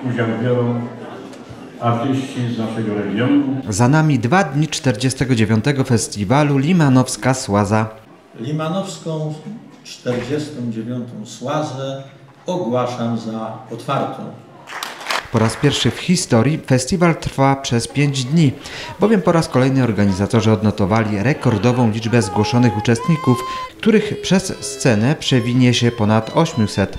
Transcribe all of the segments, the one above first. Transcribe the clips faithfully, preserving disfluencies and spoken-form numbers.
Udział biorą artyści z naszego regionu. Za nami dwa dni czterdziestego dziewiątego festiwalu Limanowska Słaza. Limanowską czterdziestą dziewiątą Słazę ogłaszam za otwartą. Po raz pierwszy w historii festiwal trwa przez pięć dni, bowiem po raz kolejny organizatorzy odnotowali rekordową liczbę zgłoszonych uczestników, których przez scenę przewinie się ponad osiemset.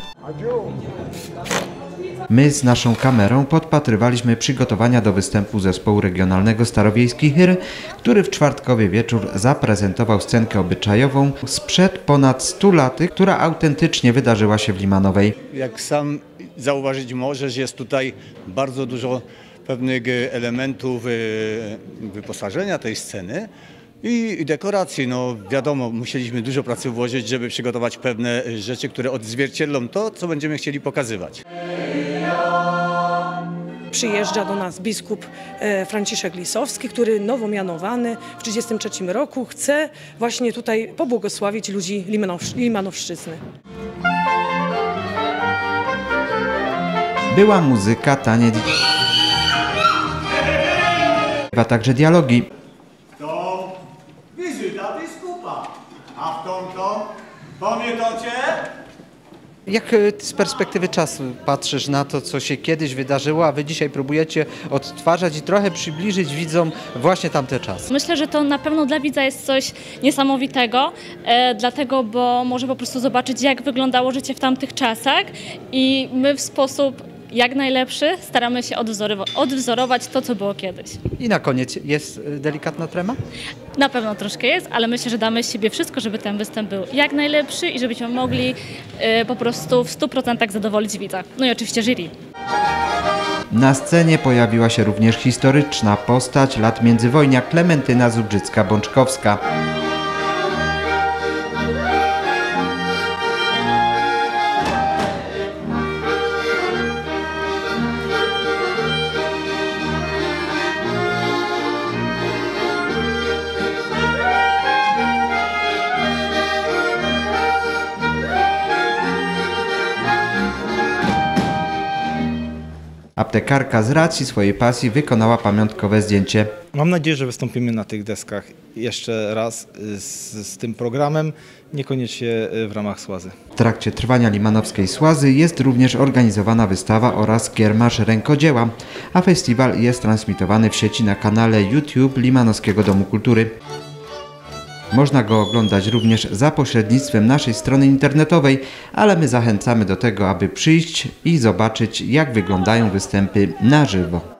My z naszą kamerą podpatrywaliśmy przygotowania do występu zespołu regionalnego Starowiejski Hyry, który w czwartkowy wieczór zaprezentował scenkę obyczajową sprzed ponad stu laty, która autentycznie wydarzyła się w Limanowej. Jak sam zauważyć możesz, jest tutaj bardzo dużo pewnych elementów wyposażenia tej sceny i dekoracji. No wiadomo, musieliśmy dużo pracy włożyć, żeby przygotować pewne rzeczy, które odzwierciedlą to, co będziemy chcieli pokazywać. Przyjeżdża do nas biskup Franciszek Lisowski, który nowo mianowany w tysiąc dziewięćset trzydziestym trzecim roku chce właśnie tutaj pobłogosławić ludzi Limanow- Limanowszczyzny. Była muzyka, taniec, a także dialogi. To wizyta biskupa, a w tą to pamiętacie? Jak z perspektywy czasu patrzysz na to, co się kiedyś wydarzyło, a wy dzisiaj próbujecie odtwarzać i trochę przybliżyć widzom właśnie tamte czasy? Myślę, że to na pewno dla widza jest coś niesamowitego, e, dlatego, bo może po prostu zobaczyć, jak wyglądało życie w tamtych czasach i my w sposób jak najlepszy staramy się odwzorować to, co było kiedyś. I na koniec jest delikatna trema? Na pewno troszkę jest, ale myślę, że damy z siebie wszystko, żeby ten występ był jak najlepszy i żebyśmy mogli y, po prostu w stu procentach zadowolić widza. No i oczywiście jury. Na scenie pojawiła się również historyczna postać lat międzywojnia Klementyna Zubrzycka-Bączkowska. Aptekarka z racji swojej pasji wykonała pamiątkowe zdjęcie. Mam nadzieję, że wystąpimy na tych deskach jeszcze raz z, z tym programem, niekoniecznie w ramach Słazy. W trakcie trwania Limanowskiej Słazy jest również organizowana wystawa oraz kiermasz rękodzieła, a festiwal jest transmitowany w sieci na kanale YouTube Limanowskiego Domu Kultury. Można go oglądać również za pośrednictwem naszej strony internetowej, ale my zachęcamy do tego, aby przyjść i zobaczyć, jak wyglądają występy na żywo.